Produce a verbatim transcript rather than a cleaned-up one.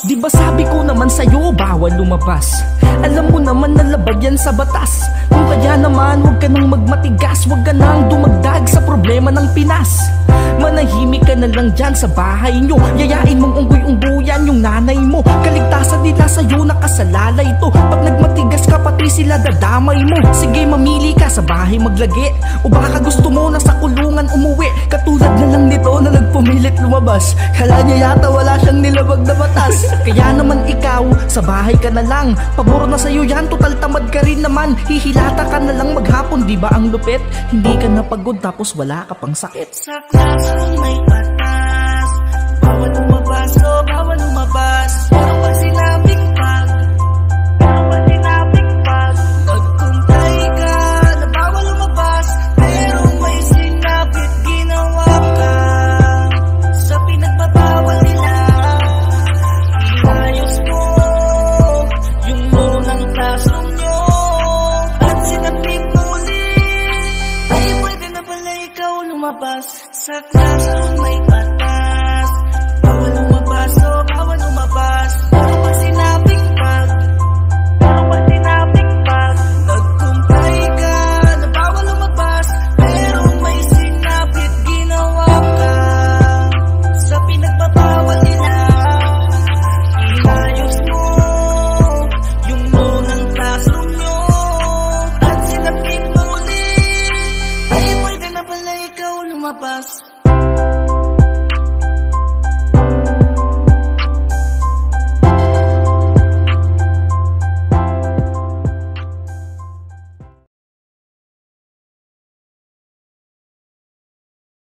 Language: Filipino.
Di ba sabi ko naman sa'yo, bawal lumabas? Alam mo naman na labag yan sa batas. Kung kaya naman, huwag ka nang magmatigas. Huwag ka nang dumagdag sa problema ng Pinas. Manahimik ka na lang dyan sa bahay nyo. Yayain mong unggoy-unggoyan yung nanay mo. Kaligtasan nila sa'yo, nakasalalay to. Pag nagmatigas ka, pati sila dadamay mo. Sige, mamili ka, sa bahay maglagi. O baka gusto mo na sa kulungan umuwi. Katulad na lang nito na nagpumilit lumabas. Kala niya yata wala siyang nilabag na batas. Kaya naman ikaw, sa bahay ka na lang. Pabor na sa'yo yan, total tamad ka rin naman. Hihilata ka na lang maghapon, di ba ang lupit? Hindi ka napagod tapos wala ka pang sakit. Sa klaseng may batas, bawal lumabas, oh bawal lumabas. Pero pag sinabing pag, pero pag sinabing pag, nagkuntay ka na bawal lumabas. Pero may sinabit ginawa ka sa pinagbabawal nila. Inayos mo yung lunang classroom nyo at sinabing muli, ay pwede na pala ikaw lumabas. Sa klaseng may batas.